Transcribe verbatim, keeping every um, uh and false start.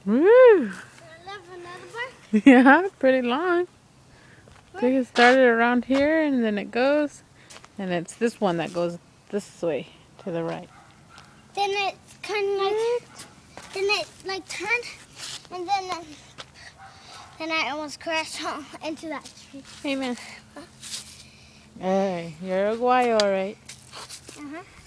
Woo! I love another bar. Yeah, pretty long. I think it started around here and then it goes, and it's this one that goes this way to the right. Then it kind of like, then it like turned, and then um, then I almost crashed into that tree. Hey, man. Hey, you're a guay, all right. Uh huh.